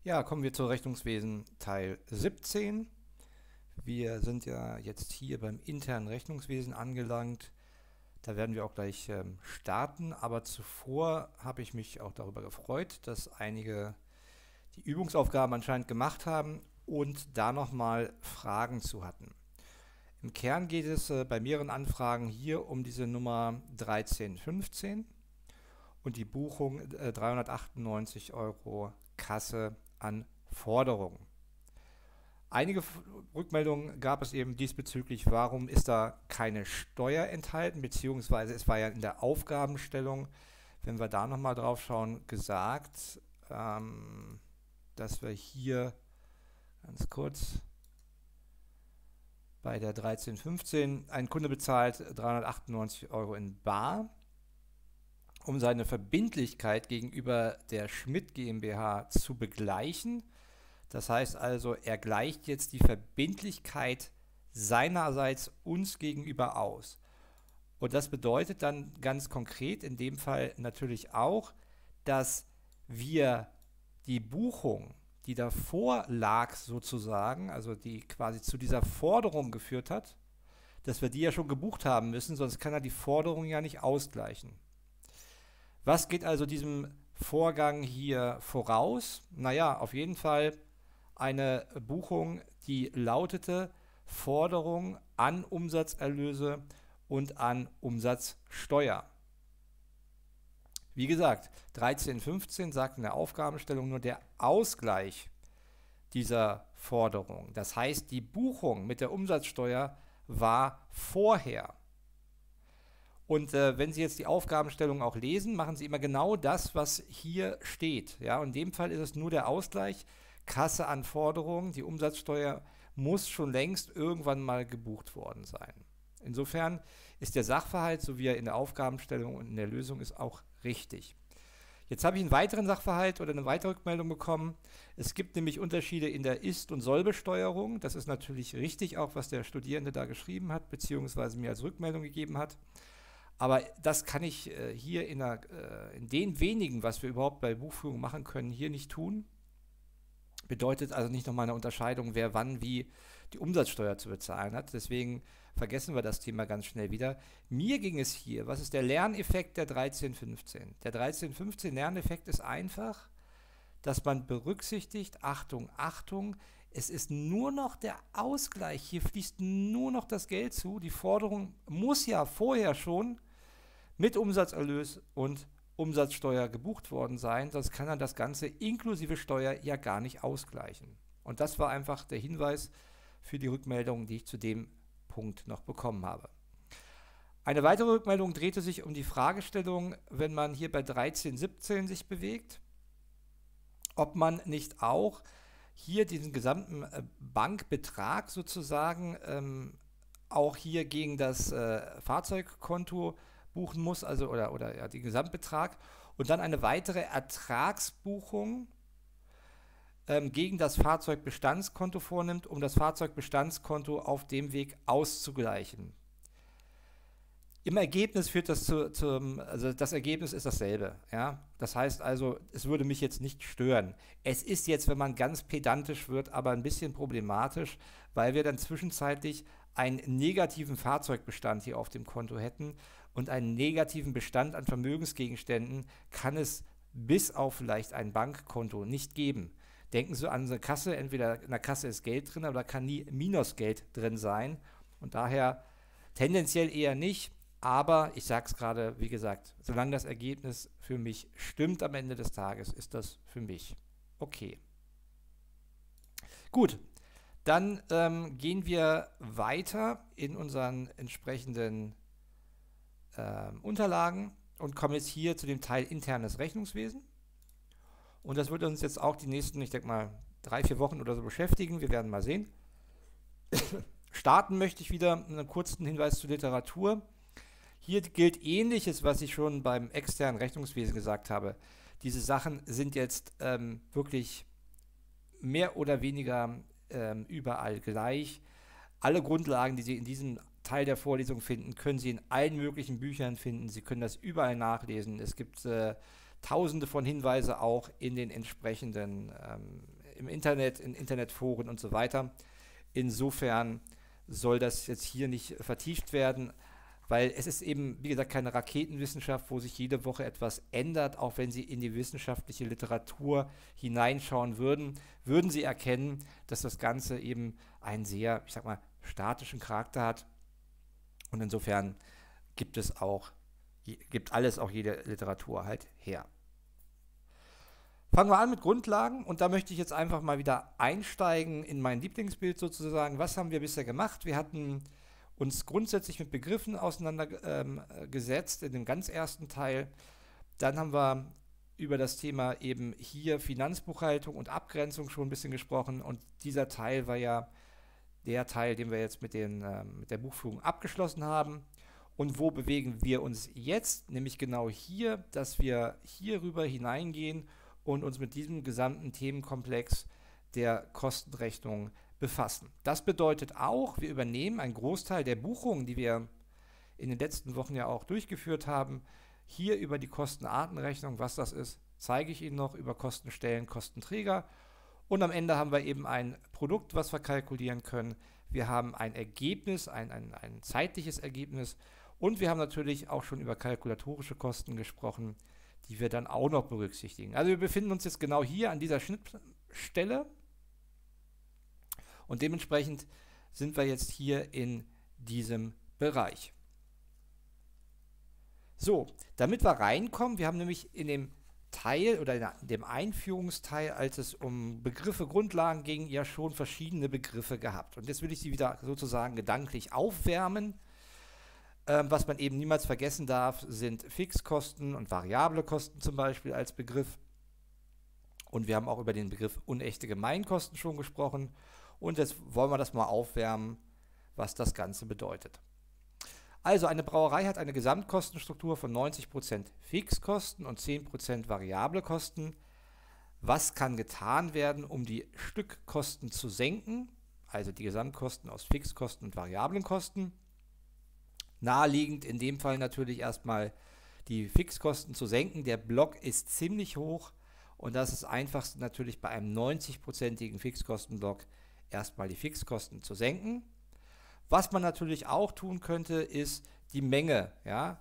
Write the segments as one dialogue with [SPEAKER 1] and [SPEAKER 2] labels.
[SPEAKER 1] Ja, kommen wir zu Rechnungswesen Teil 17. Wir sind ja jetzt hier beim internen Rechnungswesen angelangt. Da werden wir auch gleich starten, aber zuvor habe ich mich auch darüber gefreut, dass einige die Übungsaufgaben anscheinend gemacht haben und da nochmal Fragen zu hatten. Im Kern geht es bei mehreren Anfragen hier um diese Nummer 1315 und die Buchung 398 Euro Kasse an Forderungen. Einige Rückmeldungen gab es eben diesbezüglich, warum ist da keine Steuer enthalten, beziehungsweise es war ja in der Aufgabenstellung, wenn wir da nochmal drauf schauen, gesagt, dass wir hier ganz kurz bei der 1315 ein Kunde bezahlt 398 Euro in bar, um seine Verbindlichkeit gegenüber der Schmidt GmbH zu begleichen. Das heißt also, er gleicht jetzt die Verbindlichkeit seinerseits uns gegenüber aus. Und das bedeutet dann ganz konkret in dem Fall natürlich auch, dass wir die Buchung, die davor lag sozusagen, also die quasi zu dieser Forderung geführt hat, dass wir die ja schon gebucht haben müssen, sonst kann er die Forderung ja nicht ausgleichen. Was geht also diesem Vorgang hier voraus? Naja, auf jeden Fall eine Buchung, die lautete Forderung an Umsatzerlöse und an Umsatzsteuer. Wie gesagt, 1315 sagt in der Aufgabenstellung nur der Ausgleich dieser Forderung. Das heißt, die Buchung mit der Umsatzsteuer war vorher. Und wenn Sie jetzt die Aufgabenstellung auch lesen, machen Sie immer genau das, was hier steht. Ja, und in dem Fall ist es nur der Ausgleich. Kasse an Forderungen, die Umsatzsteuer muss schon längst irgendwann mal gebucht worden sein. Insofern ist der Sachverhalt, so wie er in der Aufgabenstellung und in der Lösung ist, auch richtig. Jetzt habe ich einen weiteren Sachverhalt oder eine weitere Rückmeldung bekommen. Es gibt nämlich Unterschiede in der Ist- und Sollbesteuerung. Das ist natürlich richtig, auch was der Studierende da geschrieben hat, beziehungsweise mir als Rückmeldung gegeben hat. Aber das kann ich hier in den wenigen, was wir überhaupt bei Buchführung machen können, hier nicht tun. Bedeutet also nicht nochmal eine Unterscheidung, wer wann wie die Umsatzsteuer zu bezahlen hat. Deswegen vergessen wir das Thema ganz schnell wieder. Mir ging es hier, was ist der Lerneffekt der 1315? Der 1315 Lerneffekt ist einfach, dass man berücksichtigt, Achtung, Achtung, es ist nur noch der Ausgleich, hier fließt nur noch das Geld zu. Die Forderung muss ja vorher schon mit Umsatzerlös und Umsatzsteuer gebucht worden sein, sonst kann er das Ganze inklusive Steuer ja gar nicht ausgleichen. Und das war einfach der Hinweis für die Rückmeldung, die ich zu dem Punkt noch bekommen habe. Eine weitere Rückmeldung drehte sich um die Fragestellung, wenn man hier bei 1317 sich bewegt, ob man nicht auch hier diesen gesamten Bankbetrag sozusagen auch hier gegen das Fahrzeugkonto buchen muss, also oder ja, den Gesamtbetrag und dann eine weitere Ertragsbuchung gegen das Fahrzeugbestandskonto vornimmt, um das Fahrzeugbestandskonto auf dem Weg auszugleichen. Im Ergebnis führt das also das Ergebnis ist dasselbe. Ja? Das heißt also, es würde mich jetzt nicht stören. Es ist jetzt, wenn man ganz pedantisch wird, aber ein bisschen problematisch, weil wir dann zwischenzeitlich einen negativen Fahrzeugbestand hier auf dem Konto hätten und einen negativen Bestand an Vermögensgegenständen kann es bis auf vielleicht ein Bankkonto nicht geben. Denken Sie an eine Kasse, entweder in der Kasse ist Geld drin, aber da kann nie Minusgeld drin sein und daher tendenziell eher nicht. Aber ich sage es gerade, wie gesagt, solange das Ergebnis für mich stimmt am Ende des Tages, ist das für mich okay. Gut, dann gehen wir weiter in unseren entsprechenden Unterlagen und kommen jetzt hier zu dem Teil internes Rechnungswesen. Und das wird uns jetzt auch die nächsten, ich denke mal, 3-4 Wochen oder so beschäftigen. Wir werden mal sehen. Starten möchte ich wieder mit einem kurzen Hinweis zur Literatur. Hier gilt Ähnliches, was ich schon beim externen Rechnungswesen gesagt habe. Diese Sachen sind jetzt wirklich mehr oder weniger überall gleich. Alle Grundlagen, die Sie in diesem Teil der Vorlesung finden, können Sie in allen möglichen Büchern finden. Sie können das überall nachlesen. Es gibt tausende von Hinweisen auch in den entsprechenden, im Internet, in Internetforen und so weiter. Insofern soll das jetzt hier nicht vertieft werden, weil es ist eben, wie gesagt, keine Raketenwissenschaft, wo sich jede Woche etwas ändert. Auch wenn Sie in die wissenschaftliche Literatur hineinschauen würden, würden Sie erkennen, dass das Ganze eben einen sehr, ich sag mal, statischen Charakter hat. Und insofern gibt alles auch jede Literatur halt her. Fangen wir an mit Grundlagen und da möchte ich jetzt einfach mal wieder einsteigen in mein Lieblingsbild sozusagen. Was haben wir bisher gemacht? Wir hatten uns grundsätzlich mit Begriffen auseinandergesetzt in dem ganz ersten Teil. Dann haben wir über das Thema eben hier Finanzbuchhaltung und Abgrenzung schon ein bisschen gesprochen und dieser Teil war ja der Teil, den wir jetzt mit der Buchführung abgeschlossen haben. Und wo bewegen wir uns jetzt? Nämlich genau hier, dass wir hier rüber hineingehen und uns mit diesem gesamten Themenkomplex der Kostenrechnung befassen. Das bedeutet auch, wir übernehmen einen Großteil der Buchungen, die wir in den letzten Wochen ja auch durchgeführt haben, hier über die Kostenartenrechnung. Was das ist, zeige ich Ihnen noch, über Kostenstellen, Kostenträger. Und am Ende haben wir eben ein Produkt, was wir kalkulieren können. Wir haben ein Ergebnis, ein zeitliches Ergebnis. Und wir haben natürlich auch schon über kalkulatorische Kosten gesprochen, die wir dann auch noch berücksichtigen. Also wir befinden uns jetzt genau hier an dieser Schnittstelle und dementsprechend sind wir jetzt hier in diesem Bereich. So, damit wir reinkommen, wir haben nämlich in dem Teil oder in dem Einführungsteil, als es um Begriffe, Grundlagen ging, ja schon verschiedene Begriffe gehabt. Und jetzt will ich sie wieder sozusagen gedanklich aufwärmen. Was man eben niemals vergessen darf, sind Fixkosten und variable Kosten zum Beispiel als Begriff. Und wir haben auch über den Begriff unechte Gemeinkosten schon gesprochen. Und jetzt wollen wir das mal aufwärmen, was das Ganze bedeutet. Also eine Brauerei hat eine Gesamtkostenstruktur von 90% Fixkosten und 10% variable Kosten. Was kann getan werden, um die Stückkosten zu senken? Also die Gesamtkosten aus Fixkosten und variablen Kosten. Naheliegend in dem Fall natürlich erstmal die Fixkosten zu senken. Der Block ist ziemlich hoch und das ist einfachst natürlich bei einem 90%igen Fixkostenblock erstmal die Fixkosten zu senken. Was man natürlich auch tun könnte, ist die Menge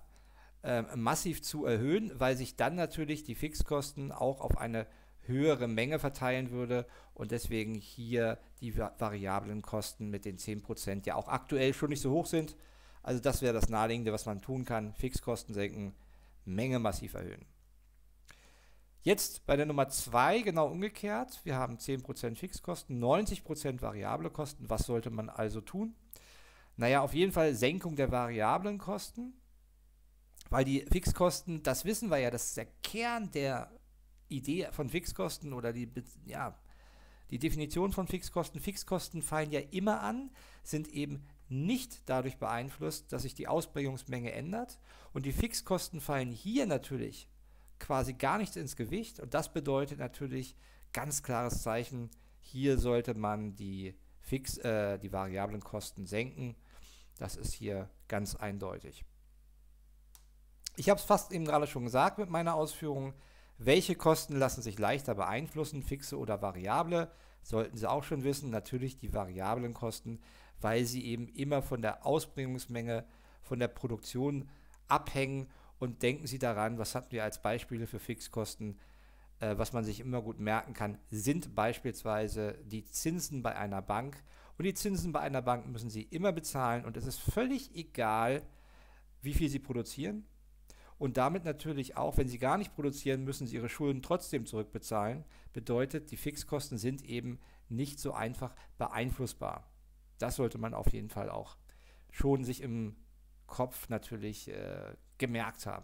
[SPEAKER 1] massiv zu erhöhen, weil sich dann natürlich die Fixkosten auch auf eine höhere Menge verteilen würde und deswegen hier die variablen Kosten mit den 10% ja auch aktuell schon nicht so hoch sind. Also das wäre das Naheliegende, was man tun kann. Fixkosten senken, Menge massiv erhöhen. Jetzt bei der Nummer 2 genau umgekehrt. Wir haben 10% Fixkosten, 90% variable Kosten. Was sollte man also tun? Naja, auf jeden Fall Senkung der variablen Kosten, weil die Fixkosten, das wissen wir ja, das ist der Kern der Idee von Fixkosten oder die Definition von Fixkosten. Fixkosten fallen ja immer an, sind eben nicht dadurch beeinflusst, dass sich die Ausbringungsmenge ändert und die Fixkosten fallen hier natürlich quasi gar nicht ins Gewicht und das bedeutet natürlich ganz klares Zeichen, hier sollte man die variablen Kosten senken. Das ist hier ganz eindeutig. Ich habe es fast eben gerade schon gesagt mit meiner Ausführung. Welche Kosten lassen sich leichter beeinflussen, fixe oder variable? Sollten Sie auch schon wissen, natürlich die variablen Kosten, weil sie eben immer von der Ausbringungsmenge, von der Produktion abhängen. Und denken Sie daran, was hatten wir als Beispiele für Fixkosten, was man sich immer gut merken kann, sind beispielsweise die Zinsen bei einer Bank. Und die Zinsen bei einer Bank müssen Sie immer bezahlen und es ist völlig egal, wie viel Sie produzieren. Und damit natürlich auch, wenn Sie gar nicht produzieren, müssen Sie Ihre Schulden trotzdem zurückbezahlen. Bedeutet, die Fixkosten sind eben nicht so einfach beeinflussbar. Das sollte man auf jeden Fall auch schon sich im Kopf natürlich gemerkt haben.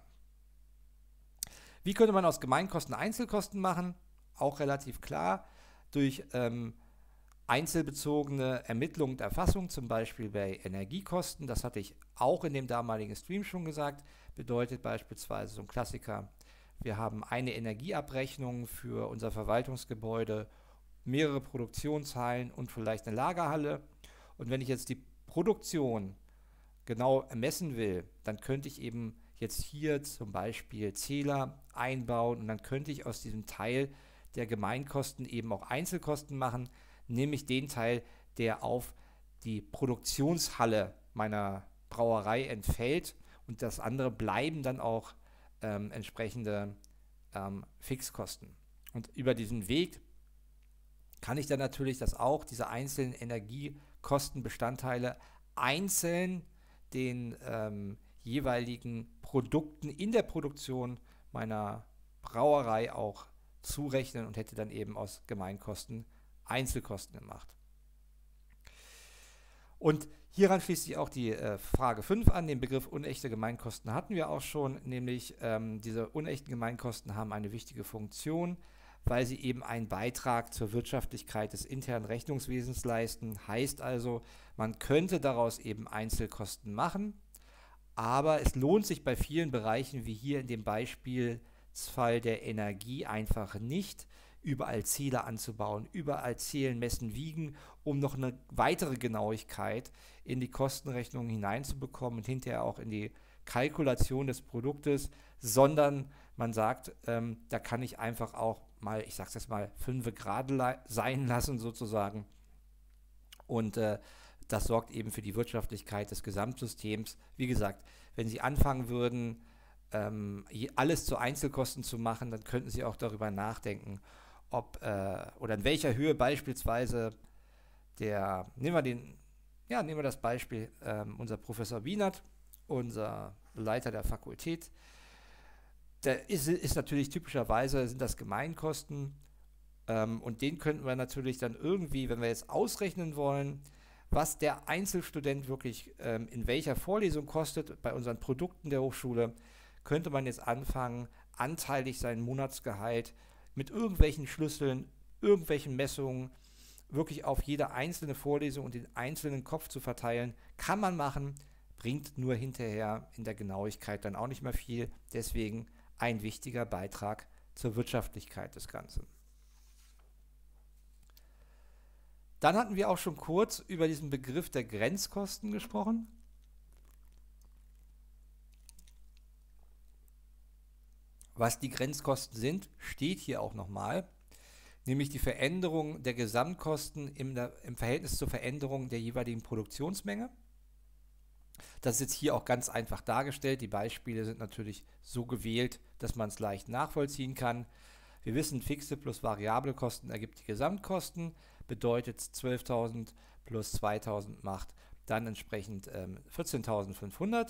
[SPEAKER 1] Wie könnte man aus Gemeinkosten Einzelkosten machen? Auch relativ klar, durch einzelbezogene Ermittlung und Erfassung, zum Beispiel bei Energiekosten. Das hatte ich auch in dem damaligen Stream schon gesagt. Bedeutet beispielsweise so ein Klassiker, wir haben eine Energieabrechnung für unser Verwaltungsgebäude, mehrere Produktionshallen und vielleicht eine Lagerhalle. Und wenn ich jetzt die Produktion genau messen will, dann könnte ich eben jetzt hier zum Beispiel Zähler einbauen und dann könnte ich aus diesem Teil der Gemeinkosten eben auch Einzelkosten machen, nämlich den Teil, der auf die Produktionshalle meiner Brauerei entfällt, und das andere bleiben dann auch entsprechende Fixkosten. Und über diesen Weg kann ich dann natürlich diese einzelnen Energiekostenbestandteile einzeln den jeweiligen Produkten in der Produktion meiner Brauerei auch zurechnen und hätte dann eben aus Gemeinkosten Einzelkosten gemacht. Und hieran schließt sich auch die Frage 5 an. Den Begriff unechte Gemeinkosten hatten wir auch schon, nämlich diese unechten Gemeinkosten haben eine wichtige Funktion, weil sie eben einen Beitrag zur Wirtschaftlichkeit des internen Rechnungswesens leisten. Heißt also, man könnte daraus eben Einzelkosten machen, aber es lohnt sich bei vielen Bereichen, wie hier in dem Beispielsfall der Energie, einfach nicht, überall Zähler anzubauen, überall zählen, messen, wiegen, um noch eine weitere Genauigkeit in die Kostenrechnung hineinzubekommen und hinterher auch in die Kalkulation des Produktes, sondern man sagt, da kann ich einfach auch mal, ich sage es jetzt mal, 5 gerade sein lassen sozusagen. Und das sorgt eben für die Wirtschaftlichkeit des Gesamtsystems. Wie gesagt, wenn Sie anfangen würden, alles zu Einzelkosten zu machen, dann könnten Sie auch darüber nachdenken, ob oder in welcher Höhe beispielsweise nehmen wir das Beispiel, unser Professor Wienert, unser Leiter der Fakultät, der ist natürlich typischerweise, sind das Gemeinkosten, und den könnten wir natürlich dann irgendwie, wenn wir jetzt ausrechnen wollen, was der Einzelstudent wirklich in welcher Vorlesung kostet bei unseren Produkten der Hochschule, könnte man jetzt anfangen, anteilig sein Monatsgehalt mit irgendwelchen Schlüsseln, irgendwelchen Messungen wirklich auf jede einzelne Vorlesung und den einzelnen Kopf zu verteilen. Kann man machen, bringt nur hinterher in der Genauigkeit dann auch nicht mehr viel. Deswegen ein wichtiger Beitrag zur Wirtschaftlichkeit des Ganzen. Dann hatten wir auch schon kurz über diesen Begriff der Grenzkosten gesprochen. Was die Grenzkosten sind, steht hier auch nochmal, nämlich die Veränderung der Gesamtkosten im Verhältnis zur Veränderung der jeweiligen Produktionsmenge. Das ist jetzt hier auch ganz einfach dargestellt. Die Beispiele sind natürlich so gewählt, dass man es leicht nachvollziehen kann. Wir wissen, fixe plus variable Kosten ergibt die Gesamtkosten, bedeutet 12.000 plus 2.000 macht dann entsprechend 14.500.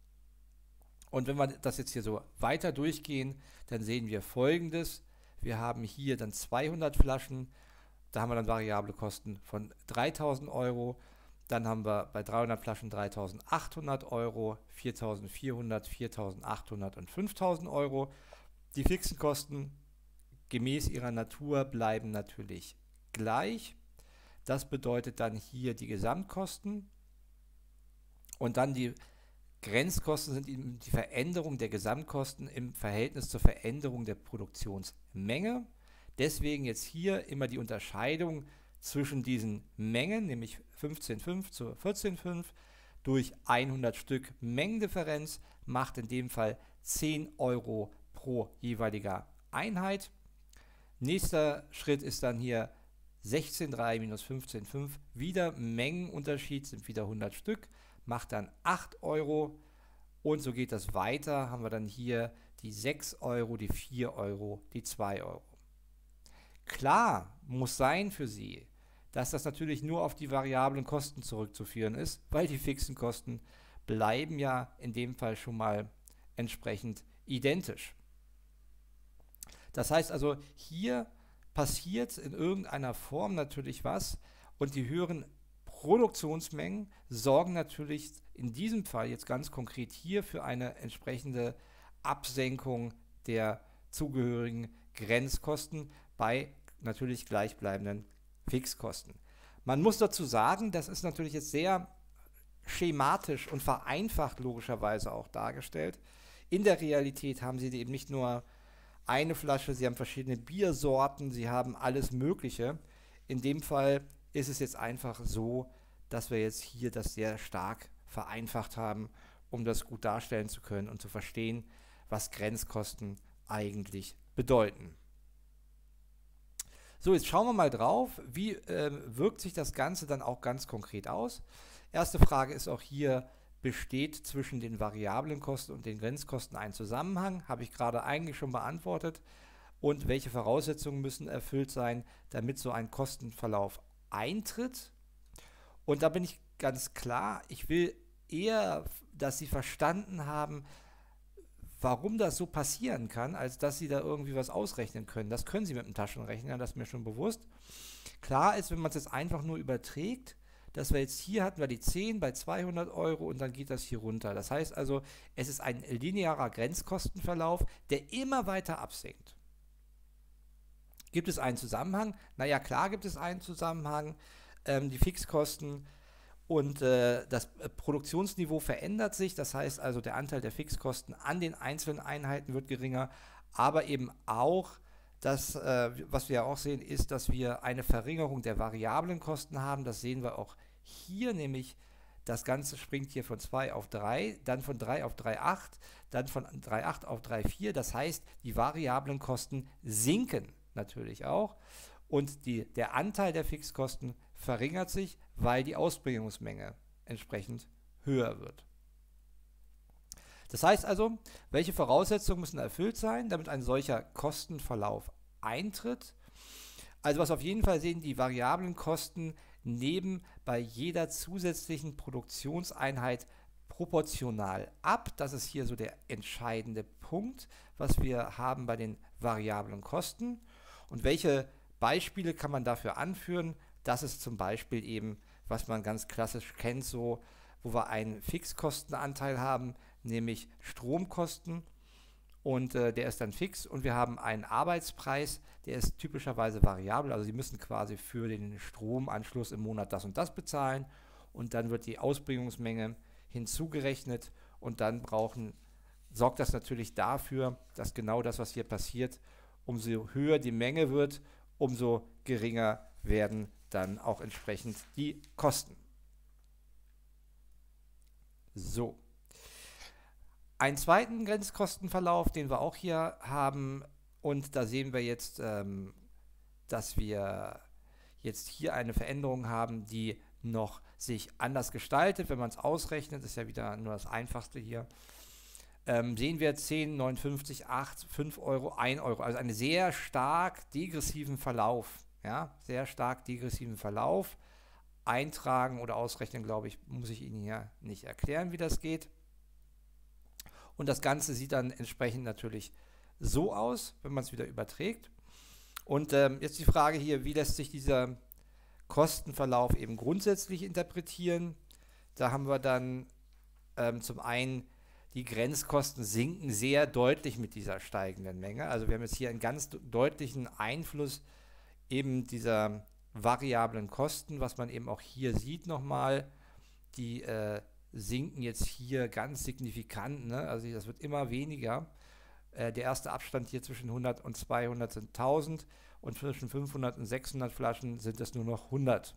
[SPEAKER 1] Und wenn wir das jetzt hier so weiter durchgehen, dann sehen wir Folgendes. Wir haben hier dann 200 Flaschen, da haben wir dann variable Kosten von 3.000 Euro. Dann haben wir bei 300 Flaschen 3.800 Euro, 4.400, 4.800 und 5.000 Euro. Die fixen Kosten gemäß ihrer Natur bleiben natürlich gleich. Das bedeutet dann hier die Gesamtkosten. Und dann die Grenzkosten sind eben die Veränderung der Gesamtkosten im Verhältnis zur Veränderung der Produktionsmenge. Deswegen jetzt hier immer die Unterscheidung zwischen diesen Mengen, nämlich 15,5 zu 14,5 durch 100 Stück Mengendifferenz macht in dem Fall 10 Euro pro jeweiliger Einheit. Nächster Schritt ist dann hier 16,3 minus 15,5, wieder Mengenunterschied, sind wieder 100 Stück, macht dann 8 Euro und so geht das weiter, haben wir dann hier die 6 Euro, die 4 Euro, die 2 Euro. Klar muss sein für Sie, dass das natürlich nur auf die variablen Kosten zurückzuführen ist, weil die fixen Kosten bleiben ja in dem Fall schon mal entsprechend identisch. Das heißt also, hier passiert in irgendeiner Form natürlich was und die höheren Produktionsmengen sorgen natürlich in diesem Fall jetzt ganz konkret hier für eine entsprechende Absenkung der zugehörigen Grenzkosten bei natürlich gleichbleibenden Fixkosten. Man muss dazu sagen, das ist natürlich jetzt sehr schematisch und vereinfacht logischerweise auch dargestellt. In der Realität haben Sie eben nicht nur eine Flasche, Sie haben verschiedene Biersorten, Sie haben alles Mögliche. In dem Fall ist es jetzt einfach so, dass wir jetzt hier das sehr stark vereinfacht haben um das gut darstellen zu können und zu verstehen, was Grenzkosten eigentlich bedeuten. So, jetzt schauen wir mal drauf, wie wirkt sich das Ganze dann auch ganz konkret aus. Erste Frage ist auch hier, besteht zwischen den variablen Kosten und den Grenzkosten ein Zusammenhang? Habe ich gerade eigentlich schon beantwortet. Und welche Voraussetzungen müssen erfüllt sein, damit so ein Kostenverlauf eintritt? Und da bin ich ganz klar, ich will eher, dass Sie verstanden haben, warum das so passieren kann, als dass Sie da irgendwie was ausrechnen können. Das können Sie mit dem Taschenrechner, das ist mir schon bewusst. Klar ist, wenn man es jetzt einfach nur überträgt, dass wir jetzt hier hatten wir die 10 bei 200 Euro und dann geht das hier runter. Das heißt also, es ist ein linearer Grenzkostenverlauf, der immer weiter absinkt. Gibt es einen Zusammenhang? Naja, klar gibt es einen Zusammenhang. Die Fixkosten und das Produktionsniveau verändert sich. Das heißt also, der Anteil der Fixkosten an den einzelnen Einheiten wird geringer, aber eben auch das, was wir ja auch sehen, ist, dass wir eine Verringerung der variablen Kosten haben. Das sehen wir auch hier, nämlich das Ganze springt hier von 2 auf 3, dann von 3 auf 3,8, dann von 3,8 auf 3,4. Das heißt, die variablen Kosten sinken natürlich auch und der Anteil der Fixkosten verringert sich, weil die Ausbringungsmenge entsprechend höher wird. Das heißt also, welche Voraussetzungen müssen erfüllt sein, damit ein solcher Kostenverlauf eintritt? Also was auf jeden Fall sehen, die variablen Kosten nehmen bei jeder zusätzlichen Produktionseinheit proportional ab. Das ist hier so der entscheidende Punkt, was wir haben bei den variablen Kosten. Und welche Beispiele kann man dafür anführen? Das ist zum Beispiel eben, was man ganz klassisch kennt, so, wo wir einen Fixkostenanteil haben, nämlich Stromkosten und der ist dann fix und wir haben einen Arbeitspreis, der ist typischerweise variabel, also Sie müssen quasi für den Stromanschluss im Monat das und das bezahlen und dann wird die Ausbringungsmenge hinzugerechnet und dann sorgt das natürlich dafür, dass genau das, was hier passiert, umso höher die Menge wird, umso geringer werden dann auch entsprechend die Kosten. So. Einen zweiten Grenzkostenverlauf, den wir auch hier haben, und da sehen wir jetzt, dass wir jetzt hier eine Veränderung haben, die noch sich anders gestaltet. Wenn man es ausrechnet, ist ja wieder nur das Einfachste hier, sehen wir 10, 59, 8, 5 Euro, 1 Euro. Also einen sehr stark degressiven Verlauf. Ja, sehr stark degressiven Verlauf. Eintragen oder ausrechnen, glaube ich, muss ich Ihnen hier nicht erklären, wie das geht. Und das Ganze sieht dann entsprechend natürlich so aus, wenn man es wieder überträgt. Und jetzt die Frage hier, wie lässt sich dieser Kostenverlauf eben grundsätzlich interpretieren? Da haben wir dann zum einen, die Grenzkosten sinken sehr deutlich mit dieser steigenden Menge. Also wir haben jetzt hier einen ganz deutlichen Einfluss eben dieser variablen Kosten, was man eben auch hier sieht nochmal, die sinken jetzt hier ganz signifikant, ne? Also das wird immer weniger. Der erste Abstand hier zwischen 100 und 200 sind 1000 und zwischen 500 und 600 Flaschen sind es nur noch 100.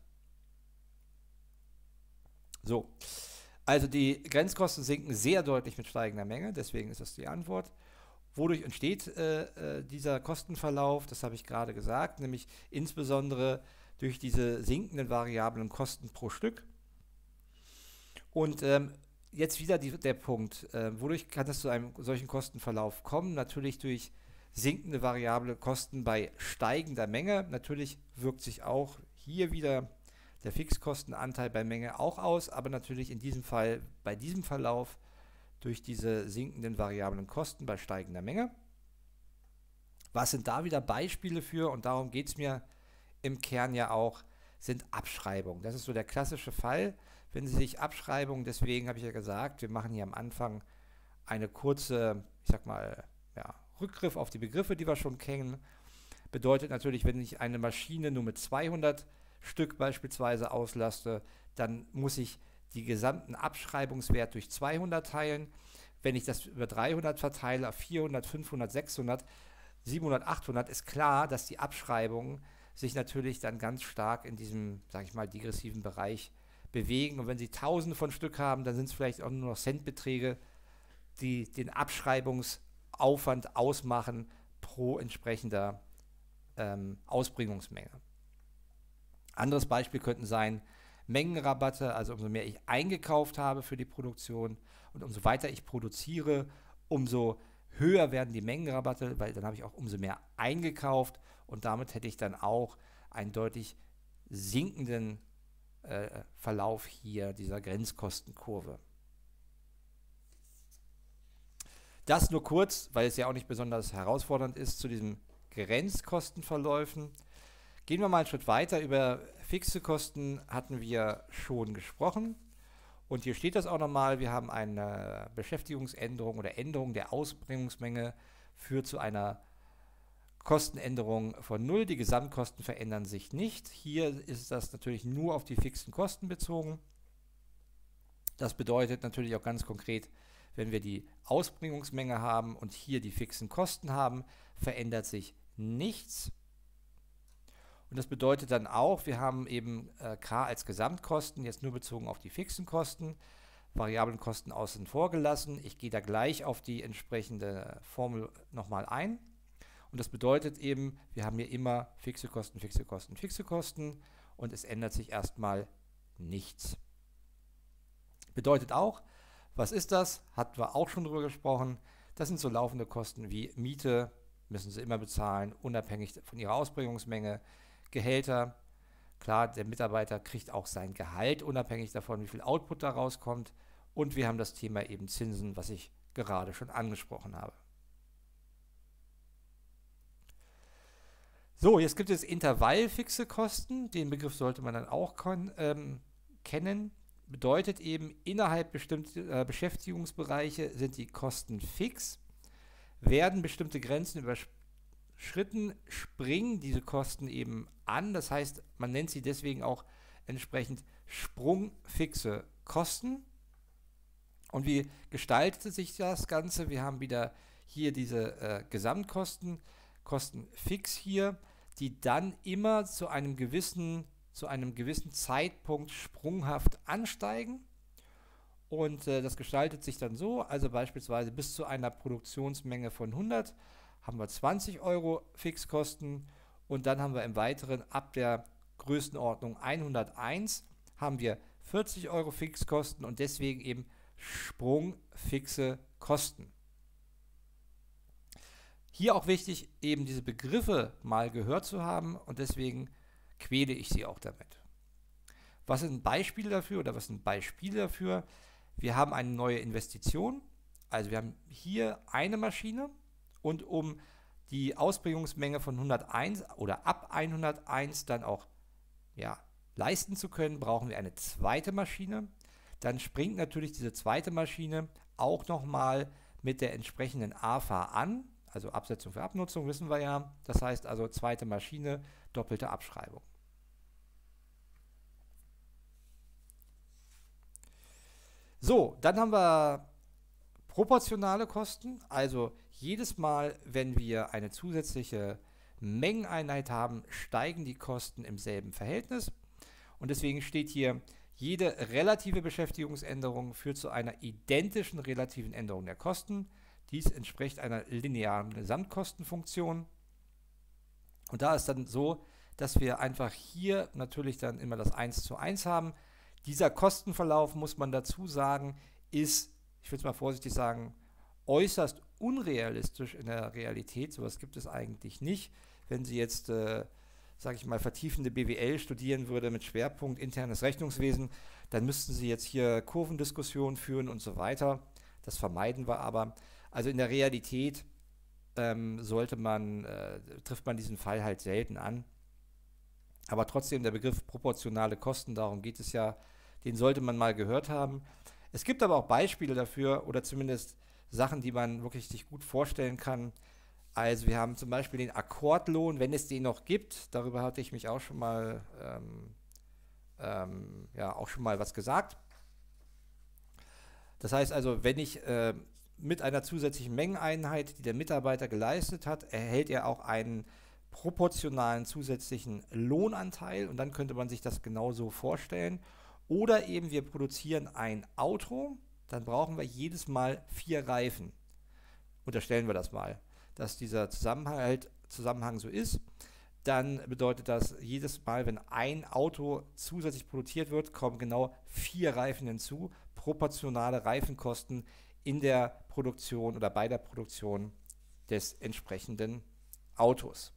[SPEAKER 1] So, also die Grenzkosten sinken sehr deutlich mit steigender Menge, deswegen ist das die Antwort. Wodurch entsteht dieser Kostenverlauf? Das habe ich gerade gesagt, nämlich insbesondere durch diese sinkenden variablen Kosten pro Stück. Und jetzt wieder der Punkt, wodurch kann es zu einem solchen Kostenverlauf kommen? Natürlich durch sinkende variable Kosten bei steigender Menge. Natürlich wirkt sich auch hier wieder der Fixkostenanteil bei Menge auch aus, aber natürlich in diesem Fall, bei diesem Verlauf, durch diese sinkenden variablen Kosten bei steigender Menge. Was sind da wieder Beispiele für? Und darum geht es mir im Kern ja auch, sind Abschreibungen. Das ist so der klassische Fall, wenn Sie sich Abschreibungen, deswegen habe ich ja gesagt, wir machen hier am Anfang eine kurze, ich sag mal, ja, Rückgriff auf die Begriffe, die wir schon kennen. Bedeutet natürlich, wenn ich eine Maschine nur mit 200 Stück beispielsweise auslaste, dann muss ich die gesamten Abschreibungswert durch 200 teilen. Wenn ich das über 300 verteile, auf 400, 500, 600, 700, 800, ist klar, dass die Abschreibungen sich natürlich dann ganz stark in diesem, sage ich mal, degressiven Bereich bewegen. Und wenn Sie Tausende von Stück haben, dann sind es vielleicht auch nur noch Centbeträge, die den Abschreibungsaufwand ausmachen pro entsprechender Ausbringungsmenge. Anderes Beispiel könnten sein Mengenrabatte, also umso mehr ich eingekauft habe für die Produktion und umso weiter ich produziere, umso höher werden die Mengenrabatte, weil dann habe ich auch umso mehr eingekauft und damit hätte ich dann auch einen deutlich sinkenden Verlauf hier dieser Grenzkostenkurve. Das nur kurz, weil es ja auch nicht besonders herausfordernd ist, zu diesen Grenzkostenverläufen. Gehen wir mal einen Schritt weiter. Über fixe Kosten hatten wir schon gesprochen. Und hier steht das auch nochmal. Wir haben eine Beschäftigungsänderung oder Änderung der Ausbringungsmenge führt zu einer Kostenänderung von 0. Die Gesamtkosten verändern sich nicht. Hier ist das natürlich nur auf die fixen Kosten bezogen. Das bedeutet natürlich auch ganz konkret, wenn wir die Ausbringungsmenge haben und hier die fixen Kosten haben, verändert sich nichts. Und das bedeutet dann auch, wir haben eben K als Gesamtkosten, jetzt nur bezogen auf die fixen Kosten, variablen Kosten außen vor gelassen. Ich gehe da gleich auf die entsprechende Formel nochmal ein. Und das bedeutet eben, wir haben hier immer fixe Kosten, fixe Kosten, fixe Kosten und es ändert sich erstmal nichts. Bedeutet auch, was ist das? Hatten wir auch schon drüber gesprochen. Das sind so laufende Kosten wie Miete, müssen Sie immer bezahlen, unabhängig von Ihrer Ausbringungsmenge. Gehälter, klar, der Mitarbeiter kriegt auch sein Gehalt, unabhängig davon, wie viel Output da rauskommt. Und wir haben das Thema eben Zinsen, was ich gerade schon angesprochen habe. So, jetzt gibt es intervallfixe Kosten. Den Begriff sollte man dann auch kennen. Bedeutet eben, innerhalb bestimmter Beschäftigungsbereiche sind die Kosten fix. Werden bestimmte Grenzen überschritten, springen diese Kosten eben an. Das heißt, man nennt sie deswegen auch entsprechend sprungfixe Kosten. Und wie gestaltet sich das Ganze? Wir haben wieder hier diese Gesamtkosten, Kosten fix hier, die dann immer zu einem gewissen Zeitpunkt sprunghaft ansteigen. Und das gestaltet sich dann so, also beispielsweise bis zu einer Produktionsmenge von 100 haben wir 20 Euro Fixkosten und dann haben wir im Weiteren ab der Größenordnung 101 haben wir 40 Euro Fixkosten und deswegen eben sprungfixe Kosten. Hier auch wichtig, eben diese Begriffe mal gehört zu haben und deswegen quäle ich sie auch damit. Was sind Beispiele dafür oder was sind Beispiele dafür? Wir haben eine neue Investition, also wir haben hier eine Maschine und um die Ausbringungsmenge von 101 oder ab 101 dann auch leisten zu können, brauchen wir eine zweite Maschine. Dann springt natürlich diese zweite Maschine auch nochmal mit der entsprechenden AFA an, also Absetzung für Abnutzung wissen wir ja. Das heißt also zweite Maschine, doppelte Abschreibung. So, dann haben wir proportionale Kosten, also jedes Mal, wenn wir eine zusätzliche Mengeneinheit haben, steigen die Kosten im selben Verhältnis. Und deswegen steht hier, jede relative Beschäftigungsänderung führt zu einer identischen relativen Änderung der Kosten. Dies entspricht einer linearen Gesamtkostenfunktion. Und da ist dann so, dass wir einfach hier natürlich dann immer das 1:1 haben. Dieser Kostenverlauf, muss man dazu sagen, ist, ich würde es mal vorsichtig sagen, äußerst unrealistisch in der Realität. Sowas gibt es eigentlich nicht. Wenn Sie jetzt, sage ich mal, vertiefende BWL studieren würde mit Schwerpunkt internes Rechnungswesen, dann müssten Sie jetzt hier Kurvendiskussionen führen und so weiter. Das vermeiden wir aber. Also in der Realität trifft man diesen Fall halt selten an. Aber trotzdem der Begriff proportionale Kosten, darum geht es ja, den sollte man mal gehört haben. Es gibt aber auch Beispiele dafür oder zumindest Sachen, die man wirklich sich gut vorstellen kann. Also wir haben zum Beispiel den Akkordlohn, wenn es den noch gibt. Darüber hatte ich mich auch schon mal, was gesagt. Das heißt also, wenn ich mit einer zusätzlichen Mengeneinheit, die der Mitarbeiter geleistet hat, erhält er auch einen proportionalen zusätzlichen Lohnanteil und dann könnte man sich das genauso vorstellen. Oder eben wir produzieren ein Auto, dann brauchen wir jedes Mal 4 Reifen. Unterstellen wir das mal, dass dieser Zusammenhang so ist. Dann bedeutet das, jedes Mal, wenn ein Auto zusätzlich produziert wird, kommen genau 4 Reifen hinzu, proportionale Reifenkosten in der Produktion oder bei der Produktion des entsprechenden Autos.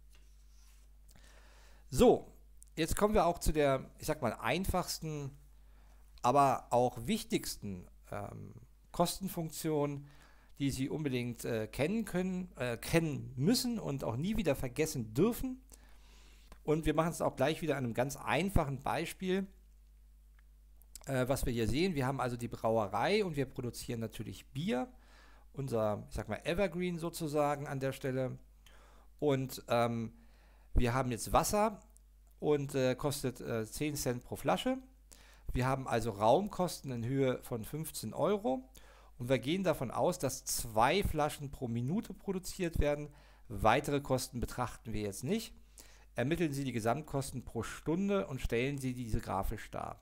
[SPEAKER 1] So, jetzt kommen wir auch zu der, ich sag mal, einfachsten, aber auch wichtigsten Kostenfunktion, die Sie unbedingt kennen müssen und auch nie wieder vergessen dürfen. Und wir machen es auch gleich wieder an einem ganz einfachen Beispiel, was wir hier sehen. Wir haben also die Brauerei und wir produzieren natürlich Bier, unser, ich sag mal, Evergreen sozusagen an der Stelle. Und wir haben jetzt Wasser und kostet 10 Cent pro Flasche. Wir haben also Raumkosten in Höhe von 15 Euro. Und wir gehen davon aus, dass 2 Flaschen pro Minute produziert werden. Weitere Kosten betrachten wir jetzt nicht. Ermitteln Sie die Gesamtkosten pro Stunde und stellen Sie diese grafisch dar.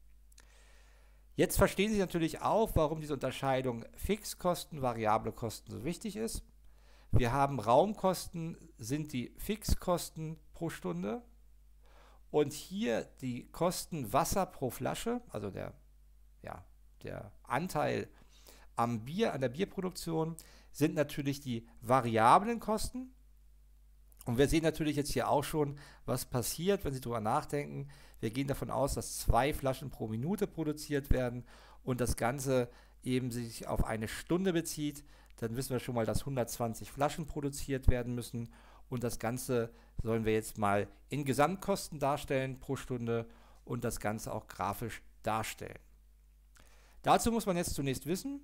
[SPEAKER 1] Jetzt verstehen Sie natürlich auch, warum diese Unterscheidung Fixkosten, variable Kosten so wichtig ist. Wir haben Raumkosten, sind die Fixkosten pro Stunde. Und hier die Kosten Wasser pro Flasche, also der Anteil am Bier, an der Bierproduktion, sind natürlich die variablen Kosten. Und wir sehen natürlich jetzt hier auch schon, was passiert, wenn Sie darüber nachdenken. Wir gehen davon aus, dass 2 Flaschen pro Minute produziert werden und das Ganze eben sich auf eine Stunde bezieht. Dann wissen wir schon mal, dass 120 Flaschen produziert werden müssen. Und das Ganze sollen wir jetzt mal in Gesamtkosten darstellen pro Stunde und das Ganze auch grafisch darstellen. Dazu muss man jetzt zunächst wissen,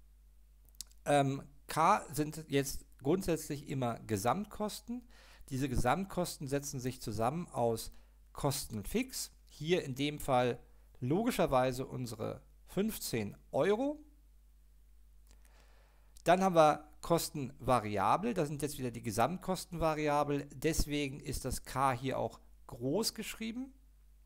[SPEAKER 1] K sind jetzt grundsätzlich immer Gesamtkosten. Diese Gesamtkosten setzen sich zusammen aus Kosten fix, hier in dem Fall logischerweise unsere 15 Euro. Dann haben wir Kosten variabel, das sind jetzt wieder die Gesamtkosten variabel, deswegen ist das K hier auch groß geschrieben.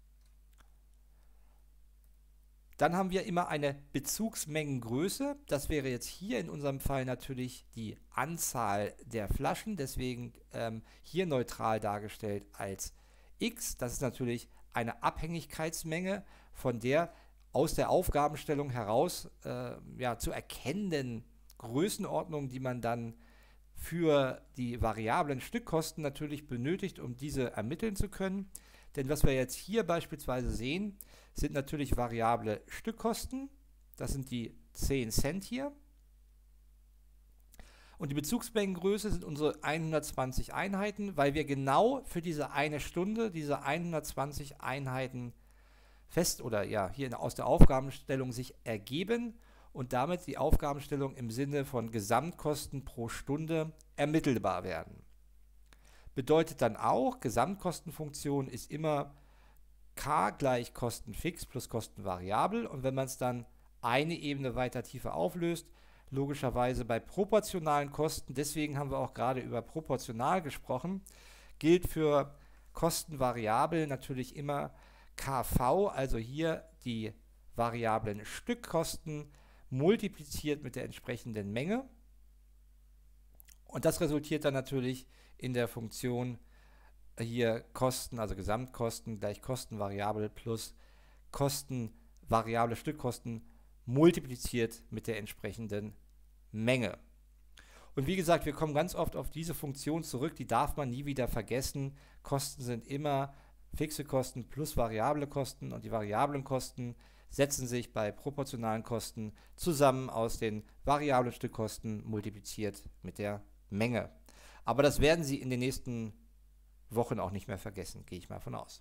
[SPEAKER 1] Dann haben wir immer eine Bezugsmengengröße, das wäre jetzt hier in unserem Fall natürlich die Anzahl der Flaschen, deswegen hier neutral dargestellt als X. Das ist natürlich eine Abhängigkeitsmenge von der aus der Aufgabenstellung heraus zu erkennenden Größenordnung, die man dann für die variablen Stückkosten natürlich benötigt, um diese ermitteln zu können. Denn was wir jetzt hier beispielsweise sehen, sind natürlich variable Stückkosten. Das sind die 10 Cent hier. Und die Bezugsmengengröße sind unsere 120 Einheiten, weil wir genau für diese eine Stunde diese 120 Einheiten hier aus der Aufgabenstellung sich ergeben und damit die Aufgabenstellung im Sinne von Gesamtkosten pro Stunde ermittelbar werden. Bedeutet dann auch, Gesamtkostenfunktion ist immer K gleich Kosten fix plus Kosten variabel, und wenn man es dann eine Ebene weiter tiefer auflöst, logischerweise bei proportionalen Kosten, deswegen haben wir auch gerade über proportional gesprochen, gilt für Kosten variabel natürlich immer KV, also hier die variablen Stückkosten multipliziert mit der entsprechenden Menge, und das resultiert dann natürlich in der Funktion hier Kosten, also Gesamtkosten gleich Kosten variabel plus Kosten variable Stückkosten multipliziert mit der entsprechenden Menge. Und wie gesagt, wir kommen ganz oft auf diese Funktion zurück, die darf man nie wieder vergessen. Kosten sind immer fixe Kosten plus variable Kosten, und die variablen Kosten setzen sich bei proportionalen Kosten zusammen aus den variablen Stückkosten multipliziert mit der Menge. Aber das werden Sie in den nächsten Wochen auch nicht mehr vergessen, gehe ich mal von aus.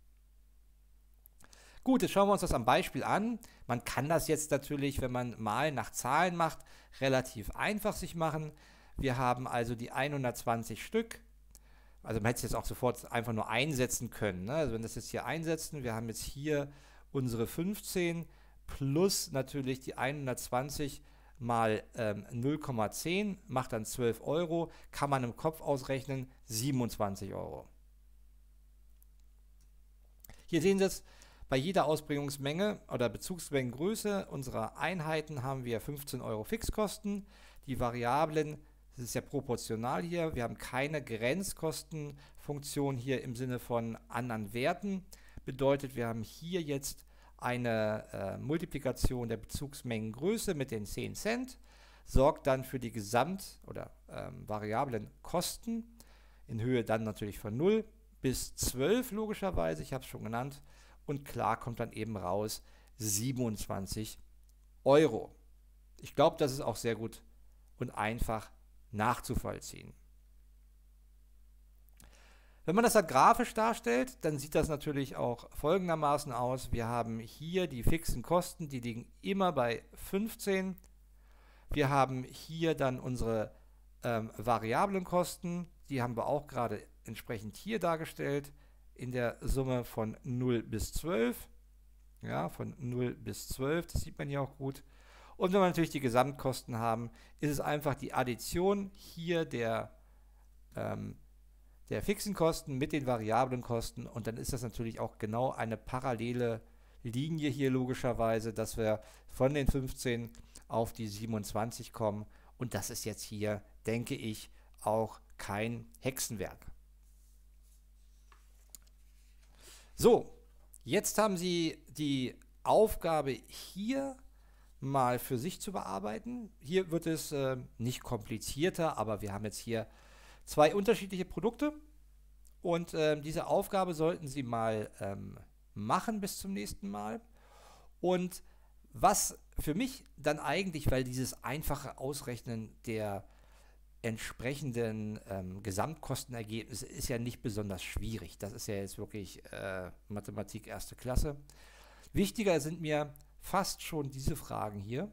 [SPEAKER 1] Gut, jetzt schauen wir uns das am Beispiel an. Man kann das jetzt natürlich, wenn man mal nach Zahlen macht, relativ einfach sich machen. Wir haben also die 120 Stück. Also man hätte es jetzt auch sofort einfach nur einsetzen können, ne? Also wenn wir das jetzt hier einsetzen, wir haben jetzt hier unsere 15 plus natürlich die 120 mal 0,10 macht dann 12 Euro, kann man im Kopf ausrechnen, 27 Euro. Hier sehen Sie es, Bei jeder Ausbringungsmenge oder Bezugsmengengröße unserer Einheiten haben wir 15 Euro Fixkosten. Die Variablen, das ist ja proportional hier, wir haben keine Grenzkostenfunktion hier im Sinne von anderen Werten. Bedeutet, wir haben hier jetzt eine Multiplikation der Bezugsmengengröße mit den 10 Cent, sorgt dann für die Gesamt- oder variablen Kosten in Höhe dann natürlich von 0 bis 12 logischerweise, ich habe es schon genannt, und klar kommt dann eben raus 27 Euro. Ich glaube, das ist auch sehr gut und einfach nachzuvollziehen. Wenn man das dann grafisch darstellt, dann sieht das natürlich auch folgendermaßen aus. Wir haben hier die fixen Kosten, die liegen immer bei 15. Wir haben hier dann unsere variablen Kosten, die haben wir auch gerade entsprechend hier dargestellt, in der Summe von 0 bis 12. Ja, von 0 bis 12, das sieht man hier auch gut. Und wenn wir natürlich die Gesamtkosten haben, ist es einfach die Addition hier der fixen Kosten mit den variablen Kosten, und dann ist das natürlich auch genau eine parallele Linie hier logischerweise, dass wir von den 15 auf die 27 kommen, und das ist jetzt hier, denke ich, auch kein Hexenwerk. So, jetzt haben Sie die Aufgabe hier mal für sich zu bearbeiten. Hier wird es nicht komplizierter, aber wir haben jetzt hier zwei unterschiedliche Produkte, und diese Aufgabe sollten Sie mal machen bis zum nächsten Mal. Und was für mich dann eigentlich, weil dieses einfache Ausrechnen der entsprechenden Gesamtkostenergebnisse ist ja nicht besonders schwierig. Das ist ja jetzt wirklich Mathematik erste Klasse. Wichtiger sind mir fast schon diese Fragen hier.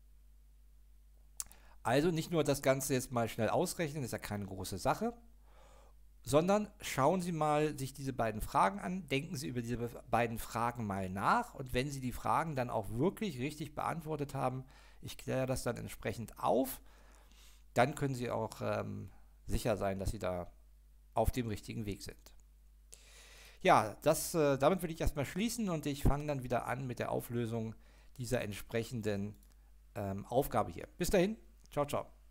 [SPEAKER 1] Also nicht nur das Ganze jetzt mal schnell ausrechnen, ist ja keine große Sache, sondern schauen Sie mal sich diese beiden Fragen an, denken Sie über diese beiden Fragen mal nach, und wenn Sie die Fragen dann auch wirklich richtig beantwortet haben, ich kläre das dann entsprechend auf, dann können Sie auch sicher sein, dass Sie da auf dem richtigen Weg sind. Ja, damit würde ich erstmal schließen, und ich fange dann wieder an mit der Auflösung dieser entsprechenden Aufgabe hier. Bis dahin, ciao, ciao.